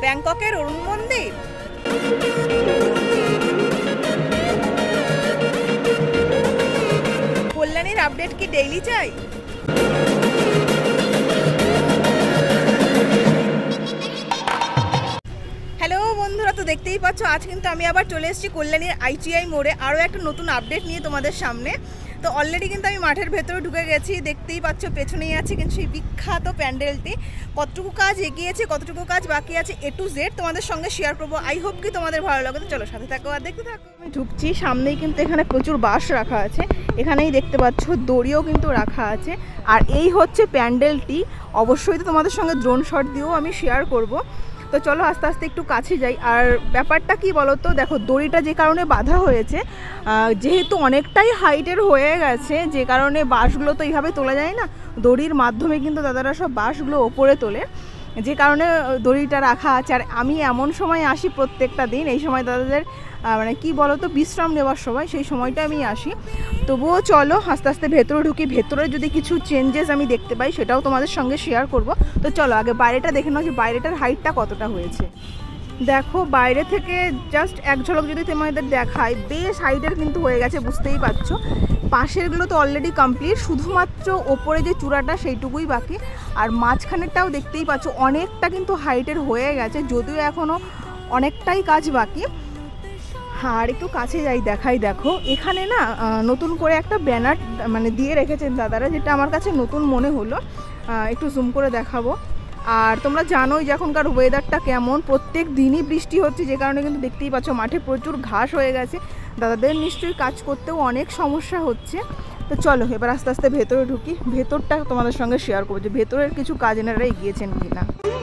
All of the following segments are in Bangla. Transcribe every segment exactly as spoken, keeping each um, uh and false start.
ব্যাংককের অরুণ মন্দির। কল্যাণীর আপডেট কি ডেইলি চাই? হ্যালো বন্ধুরা, তো দেখতেই পাচ্ছ আজ কিন্তু আমি আবার চলে এসেছি কল্যাণীর আইটিআই মোড়ে আরও একটা নতুন আপডেট নিয়ে তোমাদের সামনে। তো অলরেডি কিন্তু আমি মাঠের ভেতরে ঢুকে গেছি, দেখতেই পাচ্ছ পেছনেই আছে কিন্তু সেই বিখ্যাত প্যান্ডেলটি। কতটুকু কাজ এগিয়েছে, কতটুকু কাজ বাকি আছে, এ টু জেড তোমাদের সঙ্গে শেয়ার করবো। আই হোপ কি তোমাদের ভালো লাগে। তো চলো সাথে থাকো আর দেখতে থাকো। আমি ঢুকছি, সামনেই কিন্তু এখানে প্রচুর বাঁশ রাখা আছে, এখানেই দেখতে পাচ্ছ দড়িও কিন্তু রাখা আছে। আর এই হচ্ছে প্যান্ডেলটি, অবশ্যই তো তোমাদের সঙ্গে ড্রোন শট দিয়েও আমি শেয়ার করব। তো চলো আস্তে আস্তে একটু কাছে যাই। আর ব্যাপারটা কি বলো তো, দেখো দড়িটা যে কারণে বাঁধা হয়েছে, যেহেতু অনেকটাই হাইটের হয়ে গেছে, যে কারণে বাঁশগুলো তো এইভাবে তোলা যায় না, দড়ির মাধ্যমে কিন্তু দাদারা সব বাঁশগুলো ওপরে তোলে, যে কারণে দড়িটা রাখা আছে। আর আমি এমন সময় আসি প্রত্যেকটা দিন, এই সময় দাদাদের মানে কি বলো তো বিশ্রাম নেওয়ার সময়, সেই সময়টা আমি আসি। তবুও চলো আস্তে আস্তে ভেতরে ঢুকি, ভেতরে যদি কিছু চেঞ্জেস আমি দেখতে পাই সেটাও তোমাদের সঙ্গে শেয়ার করব। তো চলো আগে বাইরেটা দেখে নাও যে বাইরেটার হাইটটা কতটা হয়েছে। দেখো বাইরে থেকে জাস্ট এক ঝলক যদি তোমাদের দেখায়, বেশ হাইটের কিন্তু হয়ে গেছে, বুঝতেই পারছো। পাশেরগুলো তো অলরেডি কমপ্লিট, শুধুমাত্র ওপরে যে চূড়াটা সেইটুকুই বাকি। আর মাঝখানেরটাও দেখতেই পাচ্ছ অনেকটা কিন্তু হাইটের হয়ে গেছে, যদিও এখনও অনেকটাই কাজ বাকি। আর একটু কাছে যাই দেখাই, দেখো এখানে না নতুন করে একটা ব্যানার মানে দিয়ে রেখেছেন দাদারা, যেটা আমার কাছে নতুন মনে হলো, একটু জুম করে দেখাবো। আর তোমরা জানোই যে এখনকার ওয়েদারটা কেমন, প্রত্যেক দিনই বৃষ্টি হচ্ছে, যে কারণে কিন্তু দেখতেই পাচ্ছ মাঠে প্রচুর ঘাস হয়ে গেছে, দাদাদের নিশ্চয়ই কাজ করতেও অনেক সমস্যা হচ্ছে। তো চলো এবার আস্তে আস্তে ভেতরে ঢুকি, ভেতরটা তোমাদের সঙ্গে শেয়ার করবো যে ভেতরের কিছু কাজ এনারা এগিয়েছেন কিনা।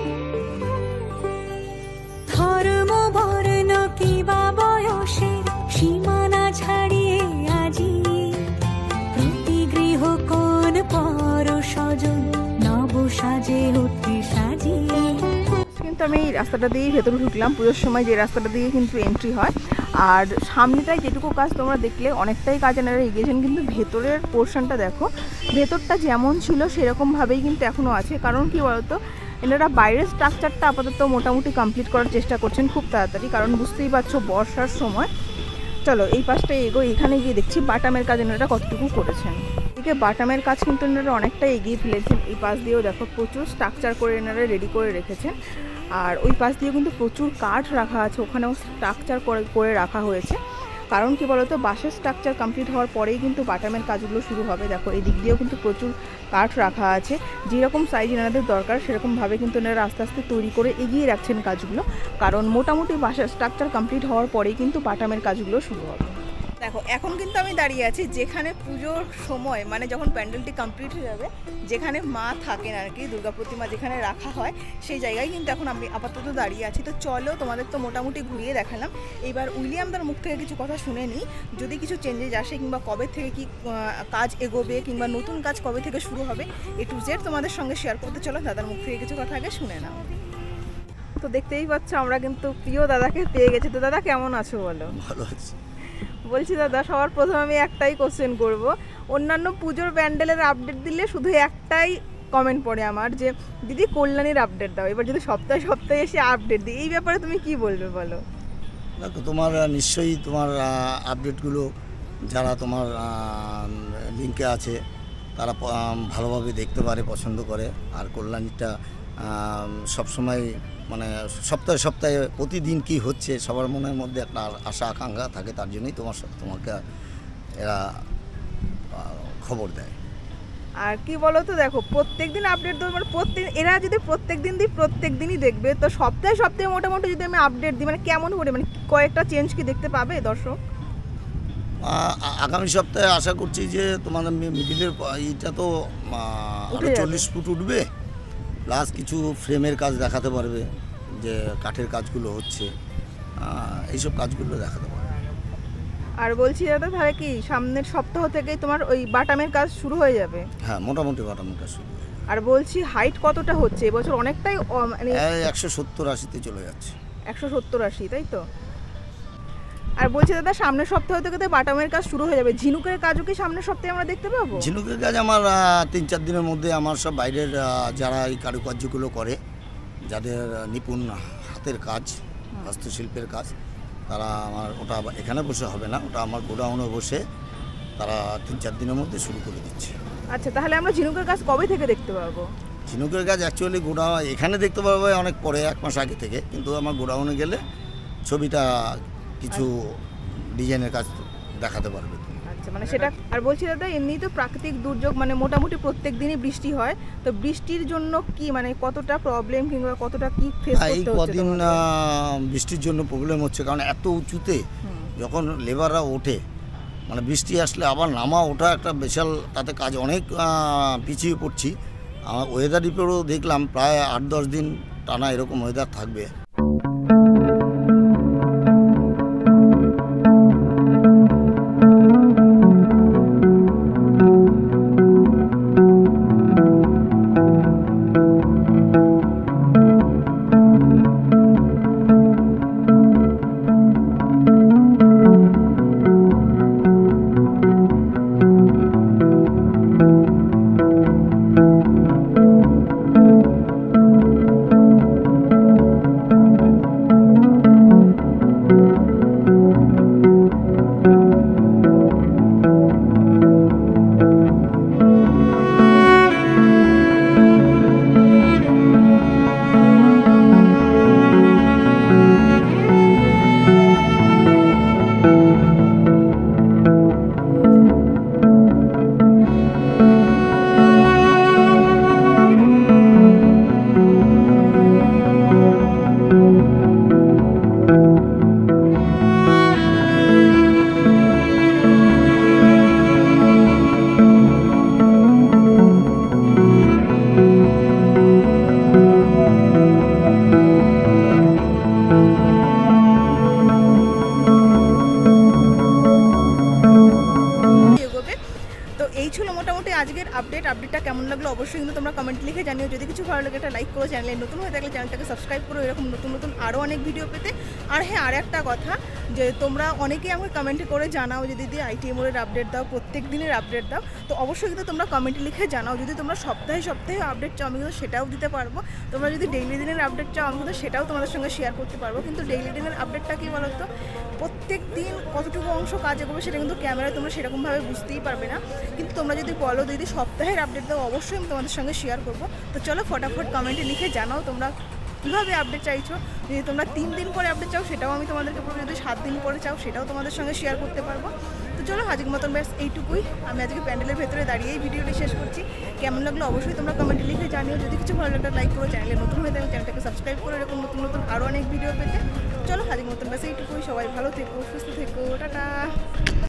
সীমানা ছাড়িয়ে আজি প্রতি গৃহ কোন পর স্বজন নব সাজে উঠে সাজিয়ে। কিন্তু আমি এই রাস্তাটা দিয়েই ভেতরে ঢুকলাম, পুজোর সময় যে রাস্তাটা দিয়ে কিন্তু এন্ট্রি হয়। আর সামনেটাই যেটুকু কাজ তোমরা দেখলে অনেকটাই কাজ এনারা এগিয়েছেন, কিন্তু ভেতরের পোর্শনটা দেখো, ভেতরটা যেমন ছিল সেরকমভাবেই কিন্তু এখনও আছে। কারণ কি বলতো, এনারা বাইরের স্ট্রাকচারটা আপাতত মোটামুটি কমপ্লিট করার চেষ্টা করছেন খুব তাড়াতাড়ি, কারণ বুঝতেই পারছো বর্ষার সময়। চলো এই পাশটা এগো, এখানে গিয়ে দেখছি বাটামের কাজ এনারা কতটুকু করেছেন। এদিকে বাটামের কাজ কিন্তু এনারা অনেকটা এগিয়ে ফেলেছেন। এই পাশ দিয়েও দেখো প্রচুর স্ট্রাকচার করে এনারা রেডি করে রেখেছেন। আর ওই পাশ দিয়ে কিন্তু প্রচুর কাঠ রাখা আছে, ওখানেও স্ট্রাকচার করে করে রাখা হয়েছে। কারণ কি বলতো, বাঁশের স্ট্রাকচার কমপ্লিট হওয়ার পরেই কিন্তু বাটামের কাজগুলো শুরু হবে। দেখো এই দিক দিয়েও কিন্তু প্রচুর কাঠ রাখা আছে, যেরকম সাইজ এনাদের দরকার সেরকমভাবে কিন্তু এনারা আস্তে আস্তে তৈরি করে এগিয়ে রাখছেন কাজগুলো। কারণ মোটামুটি বাঁশের স্ট্রাকচার কমপ্লিট হওয়ার পরেই কিন্তু বাটামের কাজগুলো শুরু হবে। দেখো এখন কিন্তু আমি দাঁড়িয়ে আছি যেখানে পুজোর সময়, মানে যখন প্যান্ডেলটি কমপ্লিট হয়ে যাবে, যেখানে মা থাকেন আর কি, দুর্গা প্রতিমা যেখানে রাখা হয়, সেই জায়গায় কিন্তু এখন আমি আপাতত দাঁড়িয়ে আছি। তো চলো তোমাদের তো মোটামুটি ঘুরিয়ে দেখালাম, এইবার উইলিয়ামদার মুখ থেকে কিছু কথা শুনে নিই, যদি কিছু চেঞ্জেস আসে কিংবা কবে থেকে কি কাজ এগোবে কিংবা নতুন কাজ কবে থেকে শুরু হবে, এ টু জেড তোমাদের সঙ্গে শেয়ার করতে। চলো দাদার মুখ থেকে কিছু কথা আগে শুনে নাও। তো দেখতেই পাচ্ছ আমরা কিন্তু প্রিয় দাদাকে পেয়ে গেছি। তো দাদা কেমন আছো বলো? ভালো আছি। বলছি দাদা, সবার প্রথমে আমি একটাই কোশ্চেন করব, অন্যান্য পুজোর প্যান্ডেলের আপডেট দিলে শুধু একটাই কমেন্ট পড়ে আমার, যে দিদি কল্যাণীর আপডেট দাও। এবার যদি সপ্তাহে সপ্তাহে এসে আপডেট দিই, এই ব্যাপারে তুমি কি বলবে বলো? দেখো তোমার নিশ্চয়ই তোমার আপডেটগুলো যারা তোমার লিঙ্কে আছে তারা ভালোভাবে দেখতে পারে, পছন্দ করে। আর কল্যাণীটা সবসময় মানে সপ্তাহে সপ্তাহে প্রতিদিন কি হচ্ছে সবার মনের মধ্যে একটা আশা আকাঙ্ক্ষা থাকে, তার জন্যই তোমার তোমাকে এরা খবর দেয়। আর কি বলো তো, দেখো প্রত্যেক দিন আপডেট দেবো, মানে প্রত্যেক এরা যদি প্রত্যেক দিন দিই প্রত্যেক দিনই দেখবে, তো সপ্তাহে সপ্তাহে মোটামুটি যদি আমি আপডেট দিই, মানে কেমন করে, মানে কয়েকটা চেঞ্জ কি দেখতে পাবে দর্শক? আগামী সপ্তাহে আশা করছি যে তোমাদের মিডিলের এইটা তো আরও চল্লিশ ফুট উঠবে, প্লাস কিছু ফ্রেমের কাজ দেখাতে পারবে, যে কাঠের কাজগুলো হচ্ছে, এইসব কাজগুলো দেখাতে পারবে। আর বলছি দাদা, তাহলে কি সামনের সপ্তাহ থেকেই তোমার ওই বাটামের কাজ শুরু হয়ে যাবে? হ্যাঁ মোটামুটি বাটামের কাজ শুরু হয়ে যাবে। আর বলছি হাইট কতটা হচ্ছে এবছর? অনেকটাই মানে একশো সত্তর আশিতে চলে যাচ্ছে। একশো সত্তর আশি, তাই তো? আর বলছি দাদা, সামনের সপ্তাহ থেকে তো বাটামের কাজ শুরু হয়ে যাবে, ঝিনুকের কাজও কি সামনের সপ্তাহে আমরা দেখতে পাবো? ঝিনুকের কাজ আমার তিন চার দিনের মধ্যে আমার সব বাইরের যারা এই কারুকার্যগুলো করে, যাদের নিপুণ হাতের কাজ, হস্তশিল্পের কাজ। তারা আমার ওটা এখানে বসে হবে না, ওটা আমার গোডাউনে বসে তারা তিন চার দিনের মধ্যে শুরু করে দিচ্ছে। আচ্ছা, তাহলে আমরা ঝিনুকের কাজ কবে থেকে দেখতে পাবো? ঝিনুকের কাজ অ্যাকচুয়ালি গোডাউন এখানে দেখতে পাবো অনেক পরে, এক মাস আগে থেকে, কিন্তু আমার গোডাউনে গেলে ছবিটা কিছু ডিজাইনের কাজ দেখাতে পারবে। আচ্ছা, মানে সেটা। আর বলছি দাদা, এমনি তো প্রাকৃতিক দুর্যোগ মানে মোটামুটি প্রত্যেক দিনই বৃষ্টি হয়, তো বৃষ্টির জন্য কি মানে কতটা প্রবলেম কিংবা কতটা কি ফেস এই করতে হচ্ছে কদিন তোমাদের? আহ, বৃষ্টির জন্য প্রবলেম হচ্ছে, কারণ এত উঁচুতে যখন লেবাররা ওঠে, মানে বৃষ্টি আসলে আবার নামা ওঠা একটা বিশাল, তাতে কাজ অনেক আহ, পিছিয়ে পড়ছি। আমার ওয়েদার রিপোর্টও দেখলাম প্রায় আট দশ দিন টানা এরকম ওয়েদার থাকবে। আজকের আপডেট আপডেটটা কেমন লাগলো অবশ্যই কিন্তু তোমরা কমেন্ট লিখে জানিও। যদি কিছু ভালো লাগে একটা লাইক করো, চ্যানেলে নতুন হয়ে থাকলে চ্যানেলটাকে সাবস্ক্রাইব করো এরকম নতুন নতুন আরও অনেক ভিডিও পেতে। আর হ্যাঁ, আর একটা কথা, যে তোমরা অনেকেই আমাকে কমেন্টে করে জানাও যে দিদি আইটিএমওর আপডেট দাও, প্রত্যেক দিনের আপডেট দাও। তো অবশ্যই কিন্তু তোমরা কমেন্টে লিখে জানাও। যদি তোমরা সপ্তাহে সপ্তাহে আপডেট চাও আমি কিন্তু সেটাও দিতে পারবো। তোমরা যদি ডেইলি দিনের আপডেট চাও আমি কিন্তু সেটাও তোমাদের সঙ্গে শেয়ার করতে পারবো। কিন্তু ডেইলি দিনের আপডেটটা কী বলো তো, প্রত্যেক দিন কতটুকু অংশ কাজ করবে সেটা কিন্তু ক্যামেরায় তোমরা সেরকমভাবে বুঝতেই পারবে না। কিন্তু তোমরা যদি বলো দিদি সপ্তাহের আপডেট দাও, অবশ্যই আমি তোমাদের সঙ্গে শেয়ার করবো। তো চলো ফটাফট কমেন্টে লিখে জানাও তোমরা কীভাবে আপডেট চাইছো। যদি তোমরা তিন দিন পরে আপডেট চাও সেটাও আমি তোমাদেরকে বলবো, যদি সাত দিন পরে চাও সেটাও তোমাদের সঙ্গে শেয়ার করতে পারবো। তো চলো আজকের মতন ব্যাস এইটুকুই। আমি আজকে প্যান্ডেলের ভেতরে দাঁড়িয়েই ভিডিওটি শেষ করছি। কেমন লাগলো অবশ্যই তোমরা কমেন্টে লিখে জানিও। যদি কিছু ভালো লাগলে লাইক করো, চ্যানেলে নতুন হয়ে থাকে চ্যানেলটাকে সাবস্ক্রাইব করো এরকম নতুন নতুন আরও অনেক ভিডিও পেতে। চলো আজকের মতন ব্যাস এইটুকুই। সবাই ভালো থেকো, সুস্থ থেকো, টাটা।